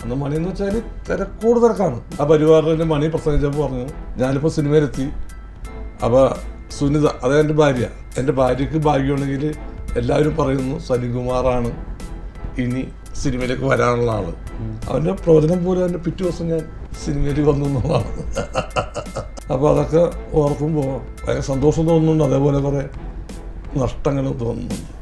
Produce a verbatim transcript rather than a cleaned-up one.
അന്ന് മണി എന്ന് വെച്ചാൽ തിരക്കൂട് തിരക്കാണ്. ആ പരിവാറിൻ്റെ മണി പ്രസംഗിച്ചപ്പോൾ പറഞ്ഞു, ഞാനിപ്പോൾ സിനിമയിലെത്തി. അപ്പോൾ സുനിത, അതായത് എൻ്റെ ഭാര്യ, എൻ്റെ ഭാര്യയ്ക്ക് ഭാഗ്യമുണ്ടെങ്കിൽ എല്ലാവരും പറയുന്നു സലിംകുമാറാണ് ഇനി സിനിമയിലേക്ക് വരാനുള്ള ആള്. അവൻ്റെ പ്രവചനം പോലെ തന്നെ പിറ്റേ ദിവസം ഞാൻ സിനിമയിൽ വന്നു എന്നുള്ളതാണ്. അപ്പോൾ അതൊക്കെ ഓർക്കുമ്പോൾ ഭയങ്കര സന്തോഷം തോന്നുന്നുണ്ട്, അതേപോലെ കുറേ നഷ്ടങ്ങളും തോന്നുന്നുണ്ട്.